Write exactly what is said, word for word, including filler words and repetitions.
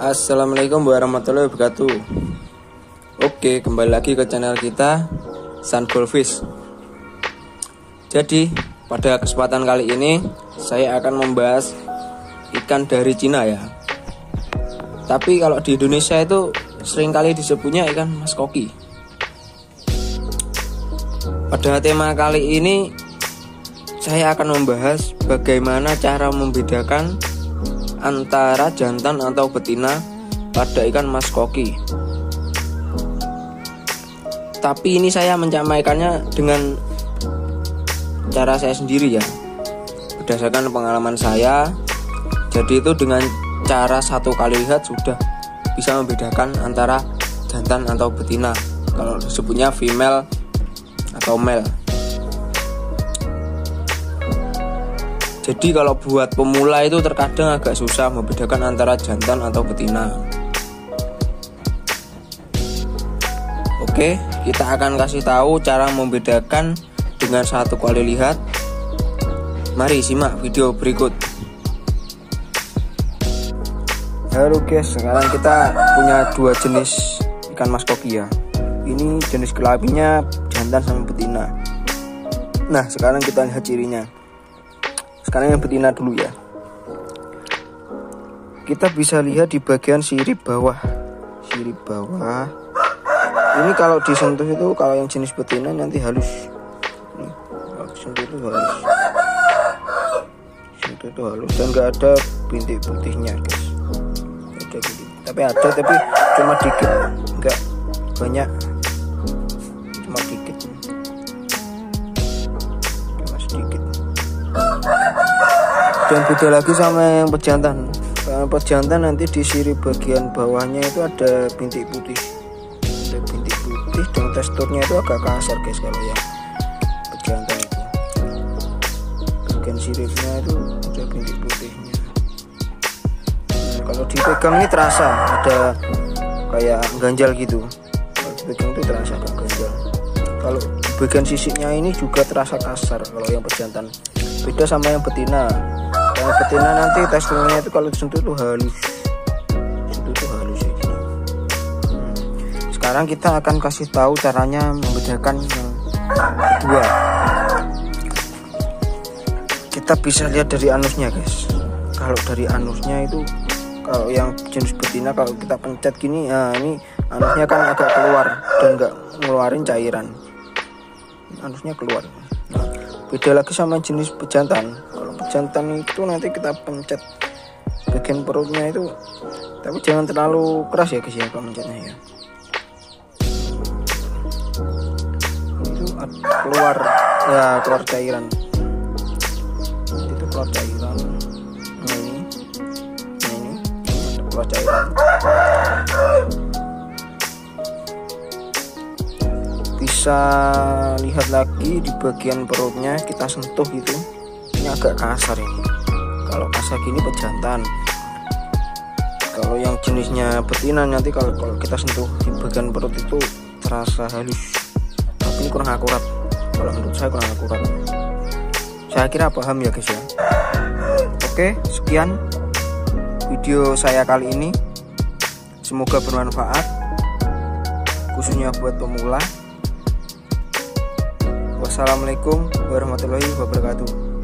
Assalamualaikum warahmatullahi wabarakatuh. Oke, kembali lagi ke channel kita Sun Goldfish. Jadi pada kesempatan kali ini saya akan membahas ikan dari Cina ya. Tapi kalau di Indonesia itu seringkali disebutnya ikan mas koki. Pada tema kali ini saya akan membahas bagaimana cara membedakan antara jantan atau betina pada ikan mas koki. Tapi ini saya mencamaikannya dengan cara saya sendiri ya, berdasarkan pengalaman saya. Jadi itu dengan cara satu kali lihat sudah bisa membedakan antara jantan atau betina, kalau disebutnya female atau male. Jadi kalau buat pemula itu terkadang agak susah membedakan antara jantan atau betina. Oke, kita akan kasih tahu cara membedakan dengan satu kali lihat. Mari simak video berikut. Halo guys, sekarang kita punya dua jenis ikan mas koki ya. Ini jenis kelaminnya jantan sama betina. Nah, sekarang kita lihat cirinya. Sekarang yang betina dulu ya. Kita bisa lihat di bagian sirip bawah. Sirip bawah. Ini kalau disentuh itu, kalau yang jenis betina nanti halus. Nih, kalau disentuh itu halus. Disentuh itu halus dan nggak ada bintik putihnya guys. Nggak ada bintik. Tapi ada, tapi cuma dikit, nggak banyak. Cuma dikit. Cuma sedikit. Dan beda lagi sama yang pejantan. Kalau pejantan nanti di sirip bagian bawahnya itu ada bintik putih. Ada bintik putih dan teksturnya itu agak kasar guys kalau yang pejantan itu. Bagian siripnya itu ada bintik putihnya. Nah, kalau dipegang ini terasa ada kayak ganjal gitu. Kalau dipegang itu terasa agak ganjal. Kalau bagian sisiknya ini juga terasa kasar kalau yang pejantan. Beda sama yang betina. Yang betina nanti teksturnya itu kalau disentuh itu halus. Disentuh itu halus ya gini. Hmm. Sekarang kita akan kasih tahu caranya membedakan yang kedua. Kita bisa lihat dari anusnya guys. Kalau dari anusnya itu, kalau yang jenis betina kalau kita pencet gini, nah ini anusnya kan agak keluar dan nggak ngeluarin cairan. Anusnya keluar. Nah, beda lagi sama jenis pejantan. Kalau pejantan itu nanti kita pencet bagian perutnya itu, tapi jangan terlalu keras ya guys ya kalau mencetnya ya. Itu keluar ya, keluar cairan. Itu keluar cairan. Nah ini, nah ini keluar cairan. Bisa lihat lagi di bagian perutnya, kita sentuh gitu, ini agak kasar ini. Kalau kasar gini pejantan. Kalau yang jenisnya betina nanti kalau kalau kita sentuh di bagian perut itu terasa halus. Tapi ini kurang akurat. Kalau menurut saya kurang akurat. Saya kira paham ya guys ya. Oke, sekian video saya kali ini. Semoga bermanfaat, khususnya buat pemula. Wassalamualaikum warahmatullahi wabarakatuh.